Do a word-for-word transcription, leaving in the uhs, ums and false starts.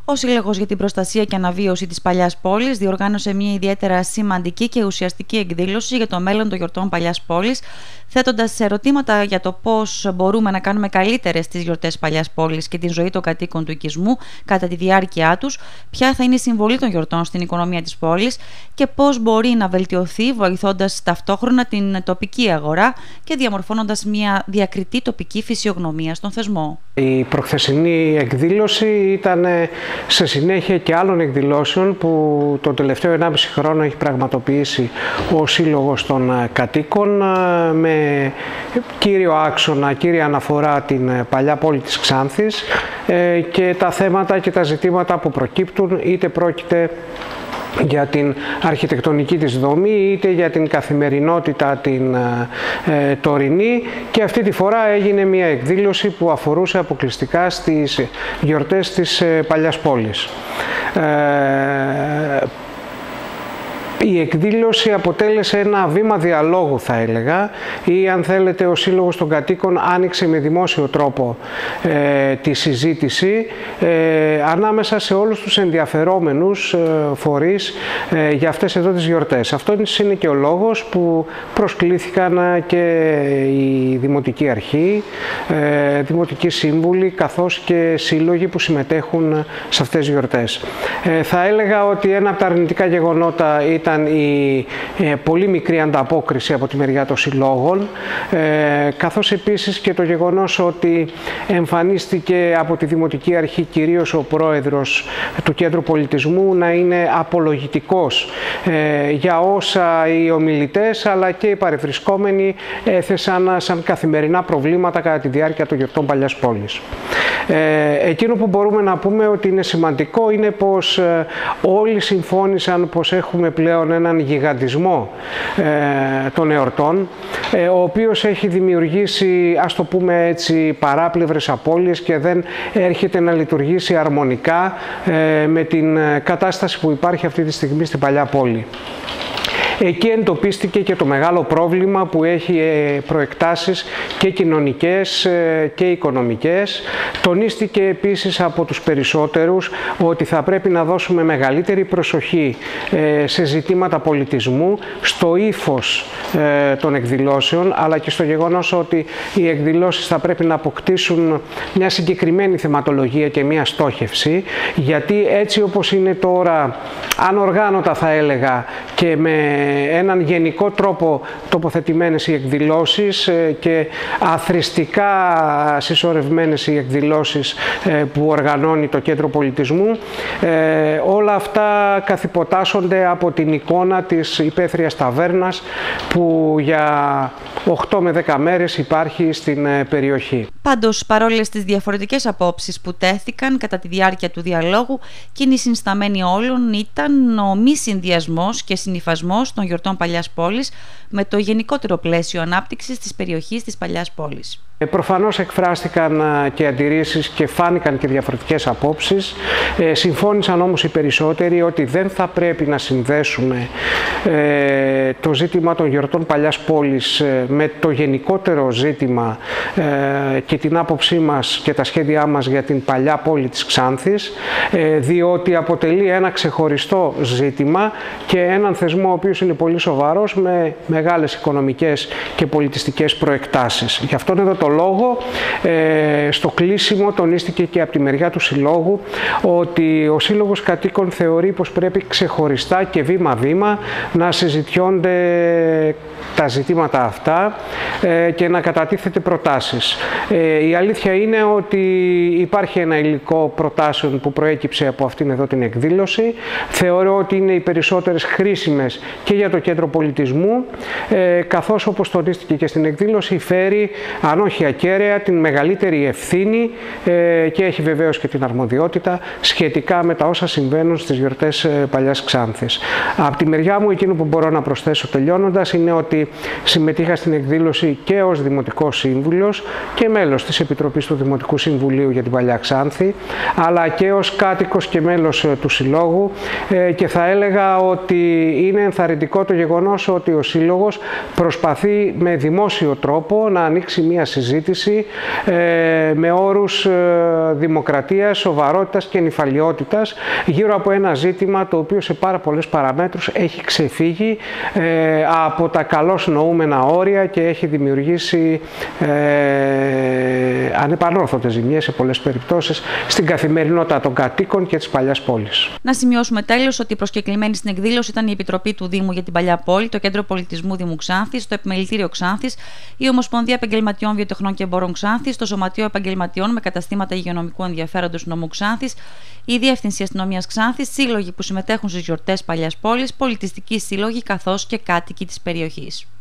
Ο Σύλλογος για την Προστασία και Αναβίωση της Παλιάς Πόλης διοργάνωσε μια ιδιαίτερα σημαντική και ουσιαστική εκδήλωση για το μέλλον των γιορτών Παλιάς Πόλης, θέτοντας ερωτήματα για το πώς μπορούμε να κάνουμε καλύτερες τις γιορτές Παλιάς Πόλης και την ζωή των κατοίκων του οικισμού κατά τη διάρκεια τους, ποια θα είναι η συμβολή των γιορτών στην οικονομία της πόλης και πώς μπορεί να βελτιωθεί, βοηθώντας ταυτόχρονα την τοπική αγορά και διαμορφώνοντας μια διακριτή τοπική φυσιογνωμία στον θεσμό. Η προχθεσινή εκδήλωση ήταν σε συνέχεια και άλλων εκδηλώσεων που το τελευταίο ενάμιση χρόνο έχει πραγματοποιήσει ο Σύλλογος των Κατοίκων, με κύριο άξονα, κύρια αναφορά την παλιά πόλη της Ξάνθης και τα θέματα και τα ζητήματα που προκύπτουν, είτε πρόκειται για την αρχιτεκτονική της δομή είτε για την καθημερινότητα την ε, τωρινή, και αυτή τη φορά έγινε μια εκδήλωση που αφορούσε αποκλειστικά στις γιορτές της ε, Παλιάς Πόλης. Ε, Η εκδήλωση αποτέλεσε ένα βήμα διαλόγου, θα έλεγα, ή αν θέλετε ο Σύλλογος των Κατοίκων άνοιξε με δημόσιο τρόπο ε, τη συζήτηση ε, ανάμεσα σε όλους τους ενδιαφερόμενους ε, φορείς ε, για αυτές εδώ τις γιορτές. Αυτό είναι και ο λόγος που προσκλήθηκαν και η Δημοτική Αρχή, ε, Δημοτικοί Σύμβουλοι, καθώς και σύλλογοι που συμμετέχουν σε αυτές τις γιορτές. Ε, θα έλεγα ότι ένα από τα αρνητικά γεγονότα ήταν ήταν η ε, πολύ μικρή ανταπόκριση από τη μεριά των συλλόγων, ε, καθώς επίσης και το γεγονός ότι εμφανίστηκε από τη Δημοτική Αρχή κυρίως ο πρόεδρος του Κέντρου Πολιτισμού να είναι απολογητικός ε, για όσα οι ομιλητές αλλά και οι παρευρισκόμενοι έθεσαν σαν καθημερινά προβλήματα κατά τη διάρκεια των γιορτών Παλιάς Πόλης. Ε, εκείνο που μπορούμε να πούμε ότι είναι σημαντικό είναι πως ε, όλοι συμφώνησαν πως έχουμε πλέον έναν γιγαντισμό ε, των εορτών, ε, ο οποίος έχει δημιουργήσει, ας το πούμε έτσι, παράπλευρες απώλειες και δεν έρχεται να λειτουργήσει αρμονικά ε, με την κατάσταση που υπάρχει αυτή τη στιγμή στην Παλιά Πόλη. Εκεί εντοπίστηκε και το μεγάλο πρόβλημα που έχει προεκτάσεις και κοινωνικές και οικονομικές. Τονίστηκε επίσης από τους περισσότερους ότι θα πρέπει να δώσουμε μεγαλύτερη προσοχή σε ζητήματα πολιτισμού, στο ύφος των εκδηλώσεων, αλλά και στο γεγονός ότι οι εκδηλώσεις θα πρέπει να αποκτήσουν μια συγκεκριμένη θεματολογία και μια στόχευση, γιατί έτσι όπως είναι τώρα, ανοργάνωτα θα έλεγα και με έναν γενικό τρόπο τοποθετημένες οι εκδηλώσεις και αθρηστικά συσσωρευμένες οι εκδηλώσεις που οργανώνει το Κέντρο Πολιτισμού, όλα αυτά καθυποτάσσονται από την εικόνα της υπαίθριας ταβέρνας που για οκτώ με δέκα μέρες υπάρχει στην περιοχή. Πάντως, παρόλες τις διαφορετικές απόψεις που τέθηκαν κατά τη διάρκεια του διαλόγου, κοινή συνισταμένη όλων ήταν ο μη συνδυασμός και συνυφασμός των γιορτών Παλιάς Πόλης με το γενικότερο πλαίσιο ανάπτυξης της περιοχής της Παλιάς Πόλης. Ε, προφανώς εκφράστηκαν και αντιρρήσεις και φάνηκαν και διαφορετικές απόψεις. Ε, συμφώνησαν όμως οι περισσότεροι ότι δεν θα πρέπει να συνδέσουμε ε, το ζήτημα των γιορτών Παλιάς Πόλης ε, με το γενικότερο ζήτημα ε, και την άποψή μας και τα σχέδιά μας για την Παλιά Πόλη της Ξάνθης, ε, διότι αποτελεί ένα ξεχωριστό ζήτημα και έναν θεσμό ο οποίος είναι πολύ σοβαρός με μεγάλες οικονομικές και πολιτιστικές προεκτάσεις. Γι' αυτόν εδώ το λόγο, ε, στο κλείσιμο τονίστηκε και από τη μεριά του Συλλόγου ότι ο Σύλλογος Κατοίκων θεωρεί πως πρέπει ξεχωριστά και βήμα-βήμα να συζητιώνται τα ζητήματα αυτά ε, και να κατατίθεται προτάσεις. Ε, η αλήθεια είναι ότι υπάρχει ένα υλικό προτάσεων που προέκυψε από αυτήν εδώ την εκδήλωση. Θεωρώ ότι είναι οι περισσότερες χρήσιμες και για το Κέντρο Πολιτισμού, ε, καθώς όπως τονίστηκε και στην εκδήλωση φέρει, αν όχι ακέραια, την μεγαλύτερη ευθύνη ε, και έχει βεβαίως και την αρμοδιότητα σχετικά με τα όσα συμβαίνουν στις γιορτές ε, Παλιάς Ξάνθης. Από τη μεριά μου, εκείνο που μπορώ να προσθέσω τελειώνοντας είναι ότι συμμετείχα στην εκδήλωση και ως Δημοτικός Σύμβουλος και μέλος της Επιτροπής του Δημοτικού Συμβουλίου για την Παλιά Ξάνθη, αλλά και ως κάτοικος και μέλος ε, του Συλλόγου, ε, και θα έλεγα ότι είναι ενθαρρυντικό το γεγονός ότι ο Σύλλογος προσπαθεί με δημόσιο τρόπο να ανοίξει μια συζήτηση συζήτηση ε, με όρους ε, δημοκρατίας, σοβαρότητας και νηφαλιότητας γύρω από ένα ζήτημα το οποίο σε πάρα πολλές παραμέτρους έχει ξεφύγει ε, από τα καλώς νοούμενα όρια και έχει δημιουργήσει ε, ανεπανόρθωτες ζημιές σε πολλές περιπτώσεις στην καθημερινότητα των κατοίκων και της παλιάς πόλης. Να σημειώσουμε τέλος ότι προσκεκλημένοι στην εκδήλωση ήταν η Επιτροπή του Δήμου για την Παλιά Πόλη, το Κέντρο Πολιτισμού Δήμου Ξάνθης, το Επιμελητήριο Ξάνθης, η Ομοσπονδία Επαγγελματιών Βιοτεχνών και Εμπόρων Ξάνθης, το Σωματείο Επαγγελματιών με καταστήματα υγειονομικού ενδιαφέροντος νομού Ξάνθης, η Διεύθυνση Αστυνομίας Ξάνθης, σύλλογοι που συμμετέχουν στις γιορτές Παλιάς Πόλης, πολιτιστικοί σύλλογοι καθώς και κάτοικοι της περιοχής.